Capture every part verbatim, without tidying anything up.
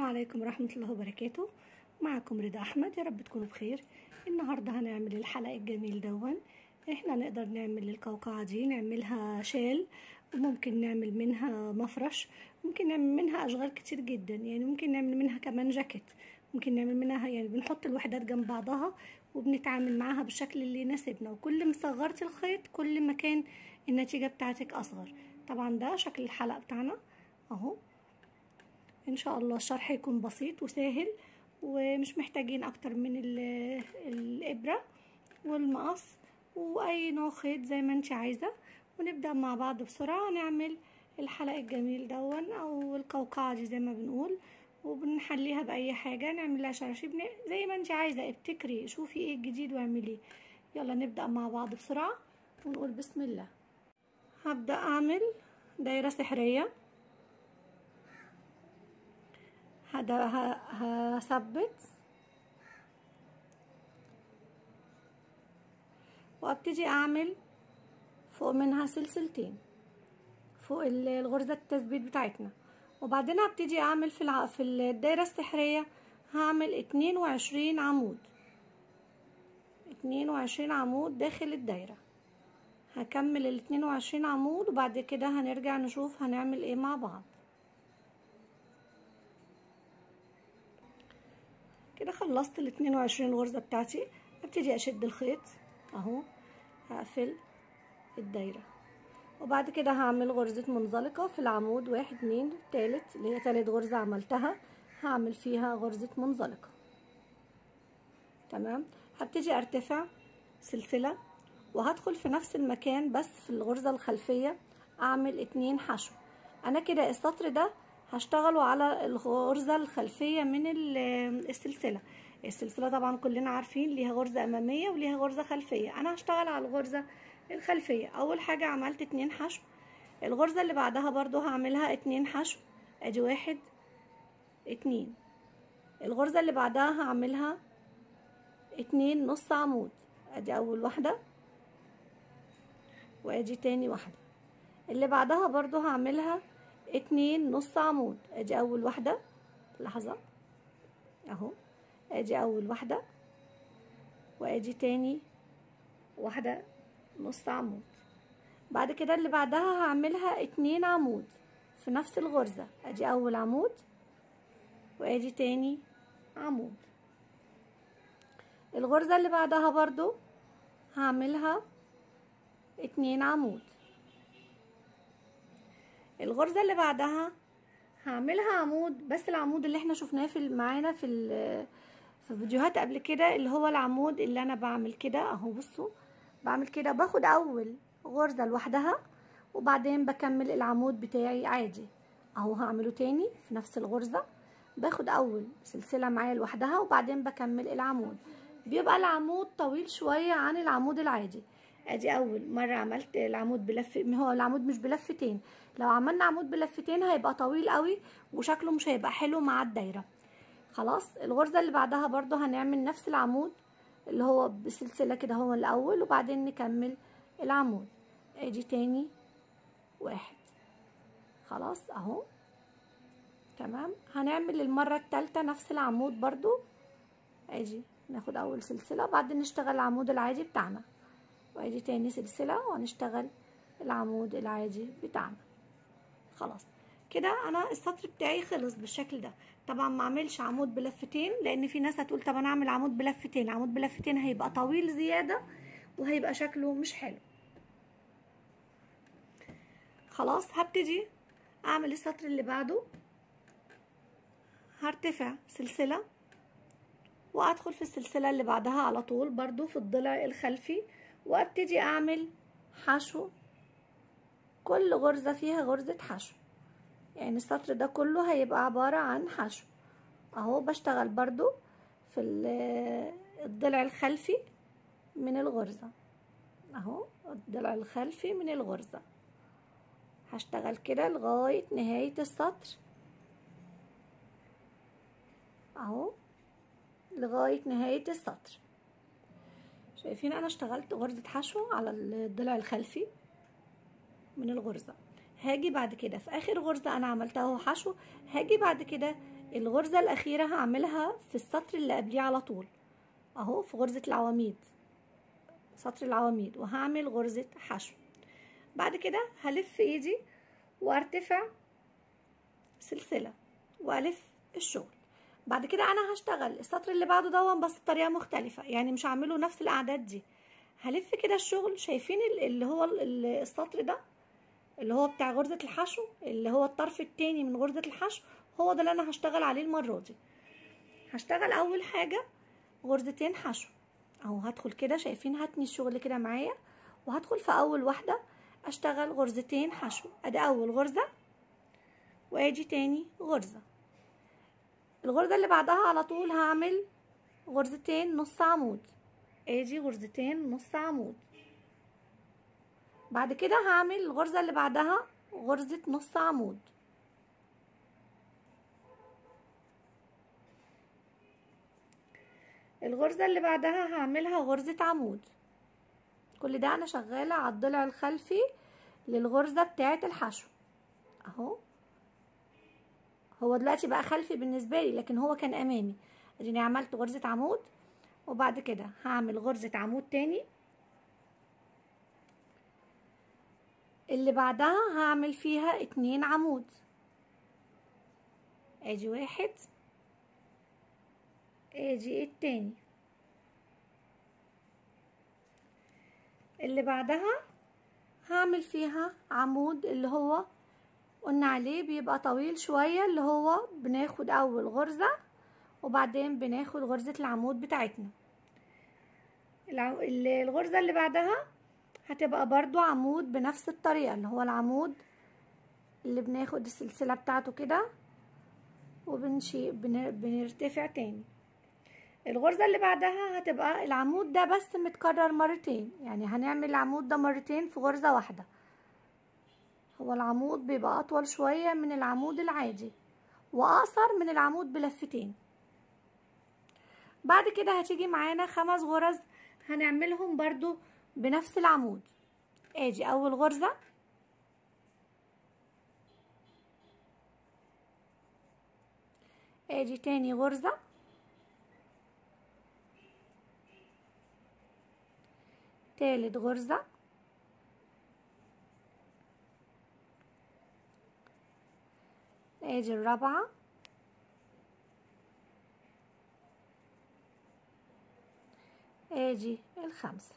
عليكم ورحمة الله وبركاته. معكم رضا أحمد، يا رب تكونوا بخير. النهاردة هنعمل الحلق الجميل دون. احنا نقدر نعمل القوقعة دي نعملها شال، وممكن نعمل منها مفرش، ممكن نعمل منها أشغال كتير جدا. يعني ممكن نعمل منها كمان جاكيت، ممكن نعمل منها، يعني بنحط الوحدات جنب بعضها وبنتعامل معاها بالشكل اللي يناسبنا. وكل ما صغرت الخيط كل ما كان النتيجة بتاعتك أصغر. طبعا ده شكل الحلق بتاعنا اهو. ان شاء الله الشرح يكون بسيط وسهل، ومش محتاجين اكتر من الابره والمقص واي نوع خيط زي ما انت عايزه. ونبدا مع بعض بسرعه نعمل الحلق الجميل دون او القوقعه دي زي ما بنقول، وبنحليها باي حاجه، نعمل لها شراشيب زي ما انت عايزه. ابتكري، شوفي ايه الجديد واعمليه. يلا نبدا مع بعض بسرعه ونقول بسم الله. هبدا اعمل دايره سحريه. هذا هثبت وابتدي اعمل فوق منها سلسلتين فوق الغرزة التثبيت بتاعتنا، وبعدين هبتدي اعمل في الع... في الدايرة السحرية هعمل اتنين وعشرين عمود، اتنين وعشرين عمود داخل الدايرة. هكمل ال اتنين وعشرين عمود وبعد كده هنرجع نشوف هنعمل ايه مع بعض. كده خلصت ال اتنين وعشرين غرزة بتاعتي. ابتدي اشد الخيط اهو، هقفل الدايرة، وبعد كده هعمل غرزة منزلقة في العمود واحد اتنين التالت اللي هي تالت غرزة عملتها، هعمل فيها غرزة منزلقة. تمام. هبتدي ارتفع سلسلة وهدخل في نفس المكان بس في الغرزة الخلفية اعمل اتنين حشو. انا كده السطر ده هشتغلوا على الغرزة الخلفية من السلسلة. السلسلة طبعا كلنا عارفين ليها غرزة امامية وليها غرزة خلفية. انا هشتغل على الغرزة الخلفية. اول حاجة عملت اتنين حشو، الغرزة اللي بعدها برضو هعملها اتنين حشو، ادي واحد اتنين. الغرزة اللي بعدها هعملها اتنين نص عمود، ادي اول واحدة وادي تاني واحدة. اللي بعدها برضو هعملها اتنين نص عمود، ادي اول واحدة، لحظة اهو، ادي اول واحدة وادي تاني واحدة نص عمود. بعد كده اللي بعدها هعملها اتنين عمود في نفس الغرزة، ادي اول عمود وادي تاني عمود. الغرزة اللي بعدها برضو هعملها اتنين عمود. الغرزة اللي بعدها هعملها عمود، بس العمود اللي احنا شفناه في معانا في في فيديوهات قبل كده، اللي هو العمود اللي انا بعمل كده اهو. بصوا بعمل كده، باخد اول غرزة لوحدها وبعدين بكمل العمود بتاعي عادي اهو. هعمله تاني في نفس الغرزة، باخد اول سلسلة معايا لوحدها وبعدين بكمل العمود. بيبقى العمود طويل شوية عن العمود العادي. ادي اول مرة عملت العمود بلف، هو العمود مش بلفتين. لو عملنا عمود بلفتين هيبقى طويل قوي وشكله مش هيبقى حلو مع الدايرة. خلاص. الغرزة اللي بعدها برضو هنعمل نفس العمود اللي هو بسلسلة كده هو الاول، وبعدين نكمل العمود. ادي تاني واحد. خلاص اهو. تمام. هنعمل المرة التالتة نفس العمود برضو، ادي ناخد اول سلسلة وبعدين نشتغل العمود العادي بتاعنا، وادي تاني سلسلة وهنشتغل العمود العادي بتاعنا. خلاص كده انا السطر بتاعي خلص بالشكل ده. طبعا ما اعملش عمود بلفتين، لان في ناس هتقول طب انا اعمل عمود بلفتين. عمود بلفتين هيبقى طويل زيادة وهيبقى شكله مش حلو. خلاص. هبتدي اعمل السطر اللي بعده. هرتفع سلسلة وادخل في السلسلة اللي بعدها على طول برضو في الضلع الخلفي، وابتدي اعمل حشو. كل غرزة فيها غرزة حشو، يعني السطر ده كله هيبقى عبارة عن حشو اهو. بشتغل برضو في الضلع الخلفي من الغرزة اهو، الضلع الخلفي من الغرزة. هشتغل كده لغاية نهاية السطر اهو، لغاية نهاية السطر. شايفين انا اشتغلت غرزة حشو على الضلع الخلفي من الغرزة. هاجي بعد كده في اخر غرزة انا عملتها اهو حشو، هاجي بعد كده الغرزة الاخيرة هعملها في السطر اللي قبليه على طول اهو، في غرزة العواميد، سطر العواميد، وهعمل غرزة حشو. بعد كده هلف ايدي وارتفع سلسلة والف الشغل. بعد كده انا هشتغل السطر اللي بعده دون بس بطريقة مختلفة، يعني مش هعمله نفس الاعداد دي. هلف كده الشغل، شايفين اللي هو السطر ده اللي هو بتاع غرزة الحشو، اللي هو الطرف التاني من غرزة الحشو، هو ده اللي انا هشتغل عليه المرة دي. هشتغل اول حاجة غرزتين حشو اهو، هدخل كده، شايفين هتني الشغل كده معايا، وهدخل في اول واحدة اشتغل غرزتين حشو. ادي اول غرزة، وادي تاني غرزة. الغرزة اللي بعدها على طول هعمل غرزتين نص عمود، ادي غرزتين نص عمود. بعد كده هعمل الغرزة اللي بعدها غرزة نص عمود. الغرزة اللي بعدها هعملها غرزة عمود. كل ده انا شغالة على الضلع الخلفي للغرزة بتاعة الحشو اهو. هو دلوقتي بقى خلفي بالنسبة لي، لكن هو كان امامي. اديني عملت غرزة عمود، وبعد كده هعمل غرزة عمود تاني. اللي بعدها هعمل فيها اتنين عمود، ادي واحد، ادي التاني. اللي بعدها هعمل فيها عمود اللي هو قلنا عليه بيبقى طويل شوية، اللي هو بناخد اول غرزة وبعدين بناخد غرزة العمود بتاعتنا. الغرزة اللي بعدها هتبقى برضو عمود بنفس الطريقة، اللي هو العمود اللي بناخد السلسلة بتاعته كده وبنشي بنرتفع تاني. الغرزة اللي بعدها هتبقى العمود ده بس متكرر مرتين، يعني هنعمل العمود ده مرتين في غرزة واحدة. هو العمود بيبقى اطول شوية من العمود العادي واقصر من العمود بلفتين. بعد كده هتيجي معانا خمس غرز هنعملهم برضو بنفس العمود. ادي اول غرزة، ادي تاني غرزة، تالت غرزة، ادي الرابعة، ادي الخامسة.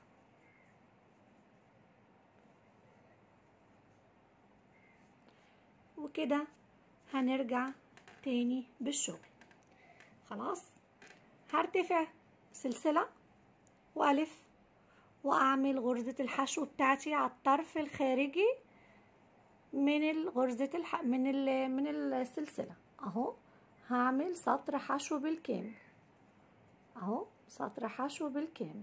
وكده هنرجع تاني بالشغل. خلاص هرتفع سلسلة والف واعمل غرزة الحشو بتاعتي على الطرف الخارجي من الغرزة الح... من ال... من السلسلة اهو. هعمل سطر حشو بالكامل اهو، سطر حشو بالكامل.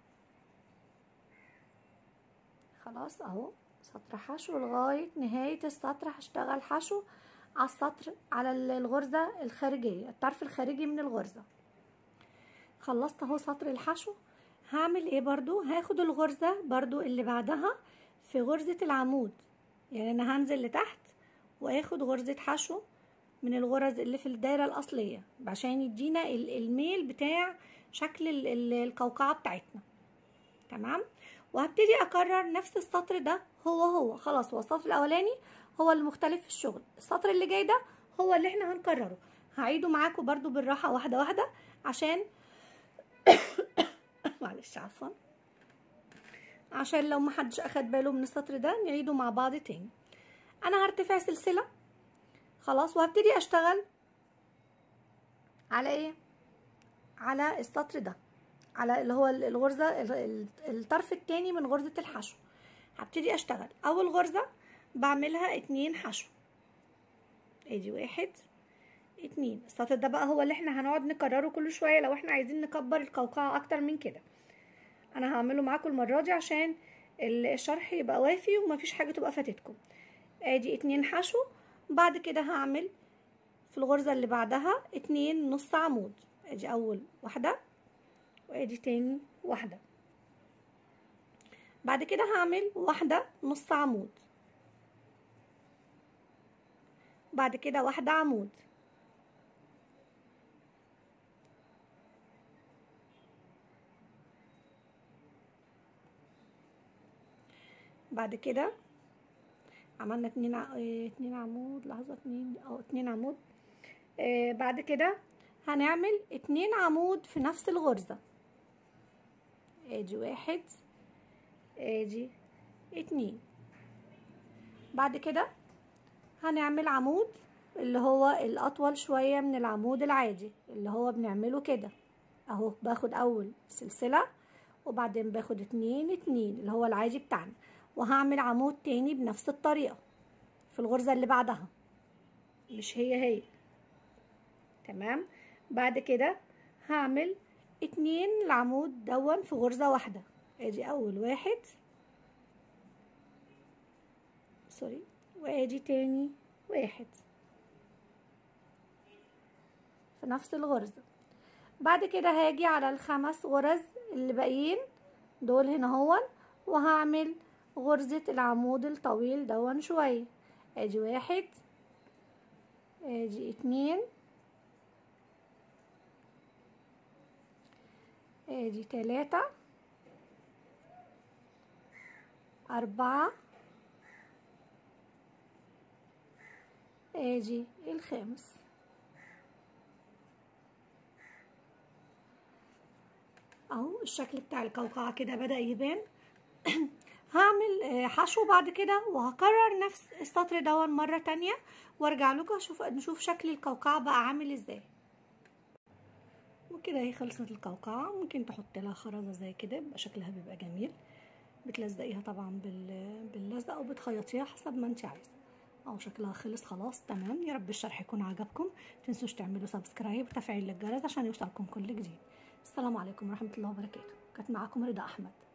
خلاص اهو سطر حشو لغاية نهاية السطر. هشتغل حشو على السطر على الغرزة الخارجية، الطرف الخارجي من الغرزة. خلصت اهو سطر الحشو. هعمل ايه برضو؟ هاخد الغرزة برضو اللي بعدها في غرزة العمود، يعني انا هنزل لتحت واخد غرزة حشو من الغرز اللي في الدايرة الاصلية عشان يدينا الميل بتاع شكل القوقعة بتاعتنا. تمام. وهبتدي اكرر نفس السطر ده هو هو. خلاص هو السطر الاولاني هو المختلف في الشغل، السطر اللي جاي ده هو اللي احنا هنكرره. هعيده معاكم برضو بالراحة واحدة واحدة عشان معلش عفوا، عشان لو محدش اخد باله من السطر ده نعيده مع بعض تاني. انا هرتفع سلسلة خلاص، وهبتدي اشتغل على ايه؟ على السطر ده، على اللي هو الغرزة الطرف التاني من غرزة الحشو. هبتدي اشتغل اول غرزة بعملها اتنين حشو، ادي واحد اتنين. السطر ده بقى هو اللي احنا هنقعد نكرره كل شوية لو احنا عايزين نكبر القوقعة اكتر من كده. انا هعمله معاكم المرة دي عشان الشرح يبقى وافي ومفيش حاجة تبقى فاتتكم. ادي اتنين حشو. بعد كده هعمل في الغرزة اللي بعدها اتنين نص عمود، ادي اول واحدة وادي تاني واحدة. بعد كده هعمل واحدة نص عمود، بعد كده واحدة عمود، بعد كده عملنا اتنين ع... اه اتنين عمود، لحظة، اتنين او اتنين عمود. اه بعد كده هنعمل اتنين عمود في نفس الغرزة، ادي واحد، ادي اتنين. بعد كده هنعمل عمود اللي هو الاطول شوية من العمود العادي اللي هو بنعمله كده اهو، باخد اول سلسلة وبعدين باخد اتنين اتنين اللي هو العادي بتاعنا، وهعمل عمود تاني بنفس الطريقة في الغرزة اللي بعدها، مش هي هي. تمام. بعد كده هعمل اتنين العمود دون في غرزة واحدة، ادي اول واحد سوري، وادي تاني واحد في نفس الغرزة. بعد كده هاجي على الخمس غرز اللي باقيين دول هنا هون، وهعمل غرزة العمود الطويل دون شوية، ادي واحد، ادي اتنين، ادي تلاتة، اربعة، ادي الخامس. اهو الشكل بتاع القوقعة كده بدأ يبان. هعمل حشو بعد كده، وهكرر نفس السطر دون مرة تانية وارجع لكم اشوف نشوف شكل القوقعة بقى عامل ازاي. وكده اهي خلصت القوقعة. ممكن تحط لها خرزة زي كده يبقى شكلها بيبقى جميل، بتلزقيها طبعا باللزق او بتخيطيها حسب ما انت عايزه. اهو شكلها خلص خلاص تمام. يا رب الشرح يكون عجبكم، متنسوش تعملوا سبسكرايب وتفعيل الجرس عشان يوصلكم كل جديد. السلام عليكم ورحمة الله وبركاته. كانت معاكم رضا احمد.